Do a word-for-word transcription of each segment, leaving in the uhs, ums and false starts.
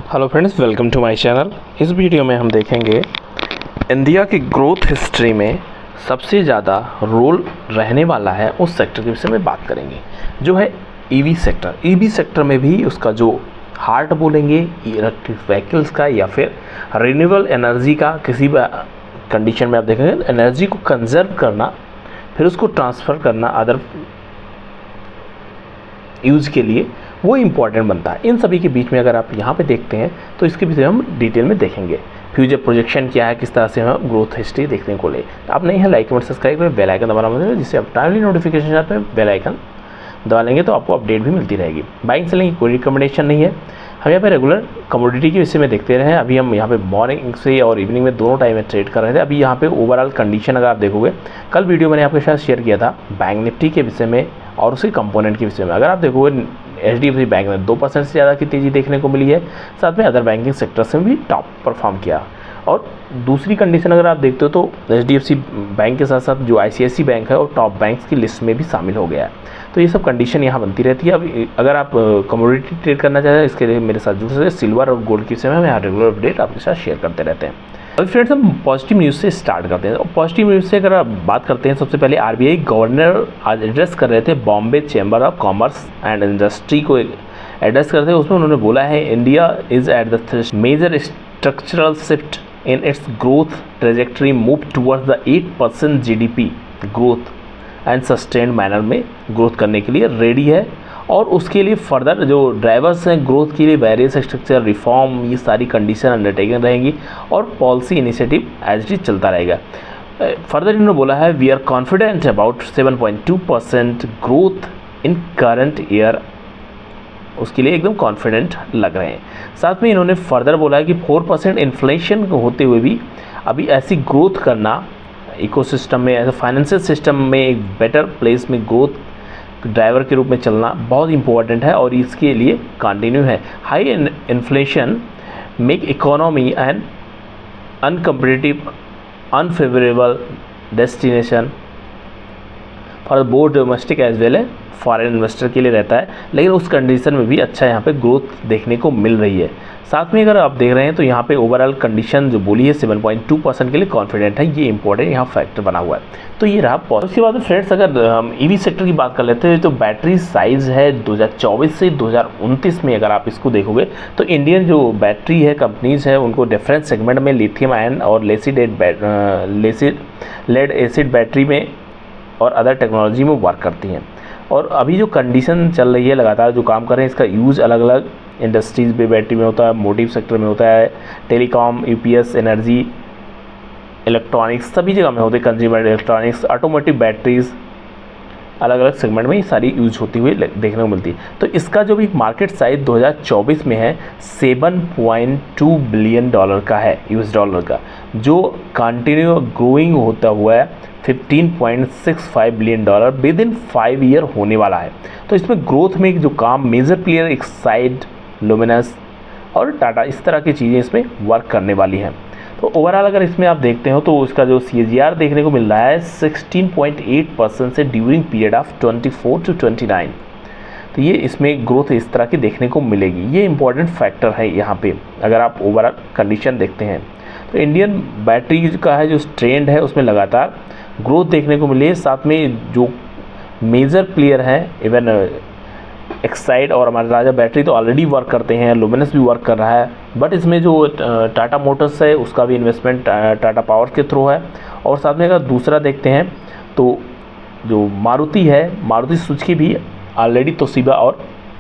Hello friends, welcome to my channel. इस video में हम देखेंगे इंडिया की ग्रोथ हिस्ट्री में सबसे ज़्यादा रोल रहने वाला है उस सेक्टर के विषय में बात करेंगे जो है ईवी सेक्टर। ईवी सेक्टर में भी उसका जो हार्ट बोलेंगे इलेक्ट्रिक व्हीकल्स का या फिर रिन्यूएबल एनर्जी का, किसी भी कंडीशन में आप देखेंगे एनर्जी को कंजर्व करना फिर उसको ट्रांसफ़र करना अदर यूज़ के लिए, वो इम्पॉर्टेंट बनता है। इन सभी के बीच में अगर आप यहाँ पे देखते हैं तो इसके विषय हम डिटेल में देखेंगे। फ्यूचर प्रोजेक्शन क्या है, किस तरह से हम ग्रोथ हिस्ट्री देखने को ले। आप नहीं है लाइक कमेंट सब्सक्राइब करें, बेल आइकन दबाना मत भूलिए, जिससे आप टाइमली नोटिफिकेशन आते हैं। बेल आइकन दबा लेंगे तो आपको अपडेट भी मिलती रहेगी। बाइंग सेलिंग की कोई रिकमेंडेशन नहीं है, हम यहाँ पे रेगुलर कमोडिटी के विषय में देखते रहे हैं। अभी हम यहाँ पे मॉर्निंग से और इवनिंग में दोनों टाइम में ट्रेड कर रहे थे। अभी यहाँ पे ओवरऑल कंडीशन अगर आप देखोगे, कल वीडियो मैंने आपके साथ शेयर किया था बैंक निफ्टी के विषय में और उसके कंपोनेंट के विषय में। अगर आप देखोगे H D F C bank में दो परसेंट से ज़्यादा की तेज़ी देखने को मिली है, साथ में अदर बैंकिंग सेक्टर से भी टॉप परफॉर्म किया। और दूसरी कंडीशन अगर आप देखते हो तो H D F C bank के साथ साथ जो आई सी आई सी आई बैंक है और टॉप बैंक्स की लिस्ट में भी शामिल हो गया है। तो ये सब कंडीशन यहाँ बनती रहती है। अब अगर आप कमोडिटी ट्रेड करना चाहते हैं, इसके लिए मेरे साथ जुड़ सकते हैं। सिल्वर और गोल्ड के विषय में हम यहाँ रेगुलर अपडेट आपके साथ शेयर करते रहते हैं। अभी फ्रेंड्स हम पॉजिटिव न्यूज़ से स्टार्ट करते हैं। और पॉजिटिव न्यूज़ से अगर आप बात करते हैं, सबसे पहले आर बी आई गवर्नर आज एड्रेस कर रहे थे Bombay chamber of commerce and industry को एड्रेस करते हैं। उसमें उन्होंने बोला है India is at the major structural shift in its growth trajectory, move towards the eight percent G D P growth and sustained manner में ग्रोथ करने के लिए रेडी है। और उसके लिए फर्दर जो ड्राइवर्स हैं ग्रोथ के लिए वेरियस स्ट्रक्चर रिफॉर्म, ये सारी कंडीशन अंडरटेकन रहेंगी और पॉलिसी इनिशिएटिव एज इट चलता रहेगा। फर्दर इन्होंने बोला है we are confident about seven point two percent growth in current year, उसके लिए एकदम कॉन्फिडेंट लग रहे हैं। साथ में इन्होंने फर्दर बोला है कि फोर परसेंट इन्फ्लेशन होते हुए भी अभी ऐसी ग्रोथ करना इकोसिस्टम में, ऐसे फाइनेंशियल सिस्टम में एक बेटर प्लेस में ग्रोथ ड्राइवर के रूप में चलना बहुत इंपॉर्टेंट है और इसके लिए कंटिन्यू है। High inflation make economy and uncompetitive unfavourable destination for both domestic as well है फॉरेन इन्वेस्टर के लिए रहता है, लेकिन उस कंडीशन में भी अच्छा यहाँ पे ग्रोथ देखने को मिल रही है। साथ में अगर आप देख रहे हैं तो यहाँ पे ओवरऑल कंडीशन जो बोली है सेवन पॉइंट टू परसेंट के लिए कॉन्फिडेंट है, ये इंपॉर्टेंट यहाँ फैक्टर बना हुआ है। तो ये रहा पॉजिटिव। उसके बाद फ्रेंड्स अगर हम ईवी सेक्टर की बात कर लेते हैं तो बैटरी साइज़ है दो हज़ार चौबीस से दो हज़ार उनतीस में अगर आप इसको देखोगे तो इंडियन जो बैटरी है कंपनीज़ है उनको डिफरेंट सेगमेंट में लिथियम आयन और लेसिड लेसिड लेड एसिड बैटरी में और अदर टेक्नोलॉजी में वर्क करती हैं। और अभी जो कंडीशन चल रही है लगातार जो काम कर रहे हैं, इसका यूज़ अलग अलग इंडस्ट्रीज़ में बैटरी में होता है, मोटिव सेक्टर में होता है, telecom, U P S, energy, electronics, सभी जगह में होते हैं। कंज्यूमर इलेक्ट्रॉनिक्स, ऑटोमोटिव बैटरीज़, अलग अलग सेगमेंट में ये सारी यूज होती हुई देखने को मिलती है। तो इसका जो भी मार्केट साइज दो हज़ार चौबीस में है seven point two billion dollar का है, यूएस डॉलर का, जो कंटिन्यू ग्रोइंग होता हुआ है fifteen point six five billion dollar within five year होने वाला है। तो इसमें ग्रोथ में जो काम मेजर प्लेयर एक्साइड, लुमिनस और टाटा, इस तरह की चीज़ें इसमें वर्क करने वाली हैं। तो ओवरऑल अगर इसमें आप देखते हो तो उसका जो सी ए जी आर देखने को मिल रहा है सिक्सटीन पॉइंट एट परसेंट से during period of twenty four to twenty nine. तो ये इसमें ग्रोथ इस तरह की देखने को मिलेगी, ये इंपॉर्टेंट फैक्टर है यहाँ पे अगर आप ओवरऑल कंडीशन देखते हैं। तो इंडियन बैटरी का है जो ट्रेंड है उसमें लगातार ग्रोथ देखने को मिली है। साथ में जो मेजर प्लेयर हैं इवन एक्साइड और हमारे राजा बैटरी तो ऑलरेडी वर्क करते हैं, लुमिनस भी वर्क कर रहा है, बट इसमें जो टाटा मोटर्स है उसका भी इन्वेस्टमेंट टाटा पावर के थ्रू है। और साथ में अगर दूसरा देखते हैं तो जो मारुति है, मारुति सुजुकी भी ऑलरेडी तोशिबा और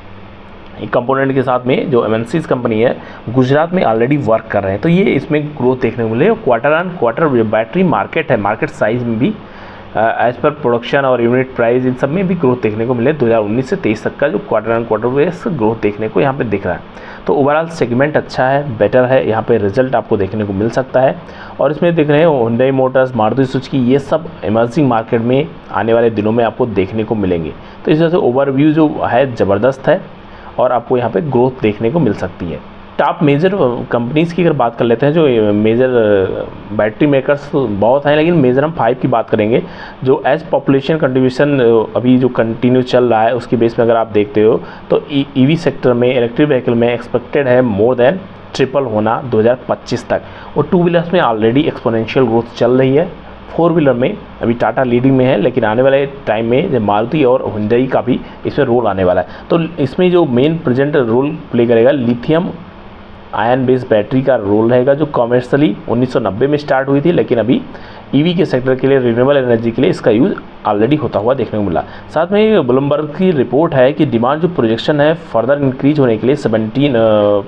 एक कंपोनेंट के साथ में जो एम एन सीज़ कंपनी है गुजरात में ऑलरेडी वर्क कर रहे हैं। तो ये इसमें ग्रोथ देखने को मिले। Quarter on quarter battery market है, मार्केट साइज़ में भी एज पर प्रोडक्शन और यूनिट प्राइस इन सब में भी ग्रोथ देखने को मिले। दो हज़ार उन्नीस से तेईस तक का जो quarter on quarter base growth देखने को यहाँ पे दिख रहा है। तो ओवरऑल सेगमेंट अच्छा है, बेटर है, यहाँ पे रिजल्ट आपको देखने को मिल सकता है। और इसमें देख रहे हैं हुंडई मोटर्स, मारुति सुजुकी, ये सब इमर्जिंग मार्केट में आने वाले दिनों में आपको देखने को मिलेंगे। तो इस वजह से ओवरव्यू जो है ज़बरदस्त है और आपको यहाँ पे ग्रोथ देखने को मिल सकती है। टॉप मेजर कंपनीज़ की अगर बात कर लेते हैं, जो मेजर बैटरी मेकर्स बहुत हैं, लेकिन मेजर हम फाइव की बात करेंगे जो एज पॉपुलेशन कंट्रीब्यूशन अभी जो कंटिन्यू चल रहा है उसकी बेस में अगर आप देखते हो तो ईवी सेक्टर में, इलेक्ट्रिक व्हीकल में एक्सपेक्टेड है मोर देन ट्रिपल होना दो हज़ार पच्चीस तक। और टू व्हीलर्स में ऑलरेडी एक्सपोनेंशियल ग्रोथ चल रही है। फोर व्हीलर में अभी टाटा लीडिंग में है, लेकिन आने वाले टाइम में मारुति और हुंडई का भी इसमें रोल आने वाला है। तो इसमें जो मेन प्रेजेंट रोल प्ले करेगा लिथियम आयन बेस्ड बैटरी का रोल रहेगा, जो कॉमर्शियली उन्नीस सौ नब्बे में स्टार्ट हुई थी, लेकिन अभी ईवी के सेक्टर के लिए, रिन्यूएबल एनर्जी के लिए इसका यूज़ ऑलरेडी होता हुआ देखने को मिला। साथ में ब्लूमबर्ग की रिपोर्ट है कि डिमांड जो प्रोजेक्शन है फर्दर इंक्रीज होने के लिए सेवनटीन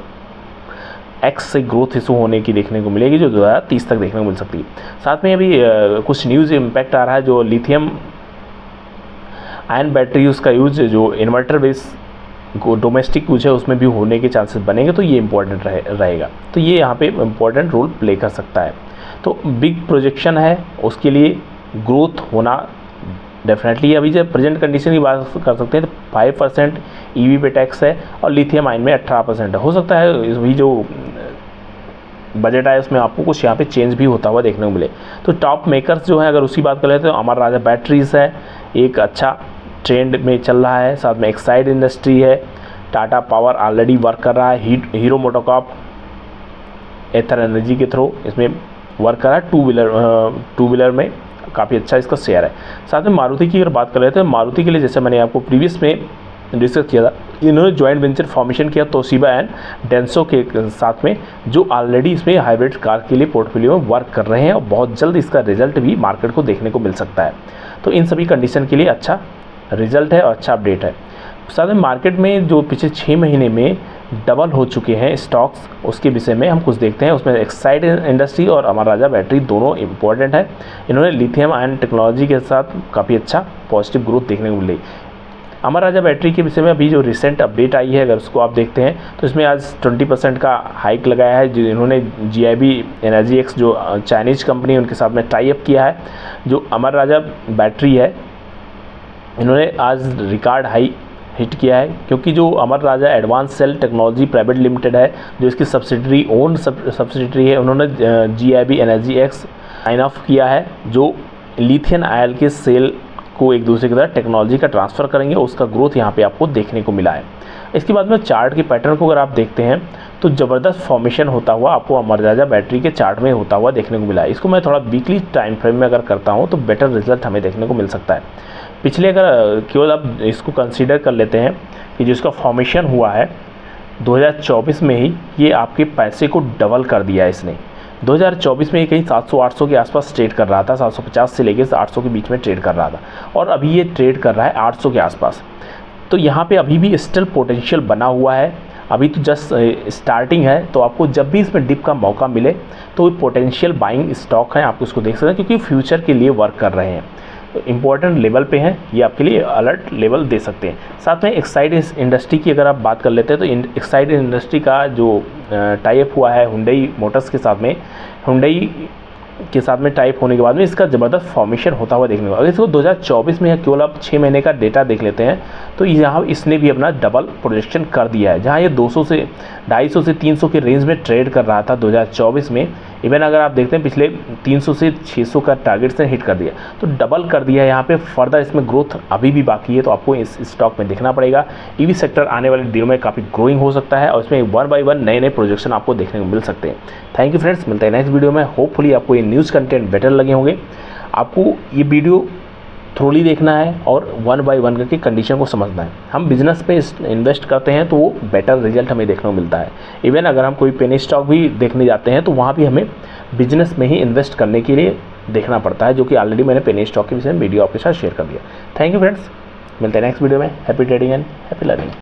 एक्स से ग्रोथ इशू होने की देखने को मिलेगी, जो दो हज़ार तीस तक देखने को मिल सकती है। साथ में अभी आ, कुछ न्यूज़ इम्पैक्ट आ रहा है, जो लिथियम आयन बैटरी उसका यूज जो इन्वर्टर बेस डोमेस्टिक यूज है उसमें भी होने के चांसेस बनेंगे, तो ये इंपॉर्टेंट रहे, रहेगा। तो ये यहाँ पे इम्पॉर्टेंट रोल प्ले कर सकता है। तो बिग प्रोजेक्शन है, उसके लिए ग्रोथ होना डेफिनेटली। अभी जब प्रेजेंट कंडीशन की बात कर सकते हैं तो फाइव परसेंट ई वी पे टैक्स है और लिथियम आयन में अठारह परसेंट है। हो सकता है अभी जो बजट आया उसमें आपको कुछ यहाँ पे चेंज भी होता हुआ देखने को मिले। तो टॉप मेकर्स जो है, अगर उसकी बात कर लेते हैं तो अमर राजा बैटरीज है, एक अच्छा ट्रेंड में चल रहा है। साथ में एक्साइड इंडस्ट्री है, टाटा पावर ऑलरेडी वर्क कर रहा है, हीट हीरो मोटोकॉर्प एथर एनर्जी के थ्रू इसमें वर्क कर रहा है। टू व्हीलर टू व्हीलर में काफ़ी अच्छा इसका शेयर है। साथ में मारुति की अगर बात कर रहे थे, मारुति के लिए जैसे मैंने आपको प्रीवियस में डिस्कस किया था, इन्होंने जॉइंट वेंचर फॉर्मेशन किया तोशिबा एंड डेंसो के साथ में, जो ऑलरेडी इसमें हाइब्रिड कार के लिए पोर्टफोलियो में वर्क कर रहे हैं और बहुत जल्द इसका रिजल्ट भी मार्केट को देखने को मिल सकता है। तो इन सभी कंडीशन के लिए अच्छा रिजल्ट है और अच्छा अपडेट है। साथ में मार्केट में जो पिछले छः महीने में डबल हो चुके हैं स्टॉक्स, उसके विषय में हम कुछ देखते हैं। उसमें एक्साइड इंडस्ट्री और अमर राजा बैटरी दोनों इंपॉर्टेंट है। इन्होंने लिथियम आयन टेक्नोलॉजी के साथ काफ़ी अच्छा पॉजिटिव ग्रोथ देखने को मिली। अमर राजा बैटरी के विषय में अभी जो रिसेंट अपडेट आई है, अगर उसको आप देखते हैं तो इसमें आज ट्वेंटी परसेंट का हाइक लगाया है। जो इन्होंने G I B energy X जो चाइनीज़ कंपनी है उनके साथ में टाई अप किया है। जो अमर राजा बैटरी है, इन्होंने आज रिकॉर्ड हाई हिट किया है, क्योंकि जो Amara Raja advance cell technology private limited है, जो इसकी सब्सिडरी ओन सब्सिडरी है, उन्होंने G I B energy X sign off किया है, जो लिथियम आयल के सेल को एक दूसरे की तरह टेक्नोलॉजी का ट्रांसफ़र करेंगे। उसका ग्रोथ यहाँ पे आपको देखने को मिला है। इसके बाद में चार्ट के पैटर्न को अगर आप देखते हैं तो ज़बरदस्त फॉर्मेशन होता हुआ आपको अमर राजा बैटरी के चार्ट में होता हुआ देखने को मिला है। इसको मैं थोड़ा वीकली टाइम फ्रेम में अगर करता हूँ तो बेटर रिजल्ट हमें देखने को मिल सकता है। पिछले अगर केवल आप इसको कंसीडर कर लेते हैं कि जिसका फॉर्मेशन हुआ है दो हज़ार चौबीस में ही, ये आपके पैसे को डबल कर दिया है इसने। दो हज़ार चौबीस में ये कहीं सात सौ आठ सौ के आसपास ट्रेड कर रहा था, सात सौ पचास से लेकर आठ सौ के बीच में ट्रेड कर रहा था, और अभी ये ट्रेड कर रहा है आठ सौ के आसपास। तो यहाँ पे अभी भी स्टिल पोटेंशियल बना हुआ है। अभी तो जस्ट स्टार्टिंग है, तो आपको जब भी इसमें डिप का मौका मिले तो पोटेंशियल बाइंग स्टॉक है, आप उसको देख सकते हैं, क्योंकि फ्यूचर के लिए वर्क कर रहे हैं। तो इम्पोर्टेंट लेवल पे हैं, ये आपके लिए अलर्ट लेवल दे सकते हैं। साथ में एक्साइड इंडस्ट्री की अगर आप बात कर लेते हैं तो एक्साइड इंडस्ट्री का जो टाई अप हुआ है हुंडई मोटर्स के साथ में, हुंडई के साथ में टाइप होने के बाद में इसका ज़बरदस्त फॉर्मेशन होता हुआ देखने को। अगर इसको दो हज़ार चौबीस में केवल आप छः महीने का डेटा देख लेते हैं तो यहाँ इसने भी अपना डबल प्रोजेक्शन कर दिया है। जहाँ ये दो सौ से ढाई सौ से तीन सौ के रेंज में ट्रेड कर रहा था दो हज़ार चौबीस में, इवन अगर आप देखते हैं पिछले तीन सौ से छह सौ का टारगेट से हिट कर दिया, तो डबल कर दिया है। यहाँ पे फर्दर इसमें ग्रोथ अभी भी बाकी है, तो आपको इस स्टॉक में देखना पड़ेगा। ईवी सेक्टर आने वाले दिनों में काफ़ी ग्रोइंग हो सकता है और इसमें वन बाय वन नए नए प्रोजेक्शन आपको देखने को मिल सकते हैं। थैंक यू फ्रेंड्स, मिलते हैं नेक्स्ट वीडियो में। होपफुली आपको ये न्यूज़ कंटेंट बेटर लगे होंगे। आपको ये वीडियो थ्रोली देखना है और वन बाय वन करके कंडीशन को समझना है। हम बिजनेस पे इन्वेस्ट करते हैं तो वो बेटर रिजल्ट हमें देखने को मिलता है। इवन अगर हम कोई पेनी स्टॉक भी देखने जाते हैं तो वहाँ भी हमें बिजनेस में ही इन्वेस्ट करने के लिए देखना पड़ता है, जो कि ऑलरेडी मैंने पेनी स्टॉक के विषय में वीडियो आपके साथ शेयर कर दिया। थैंक यू फ्रेंड्स, मिलते हैं नेक्स्ट वीडियो में। Happy trading and happy learning.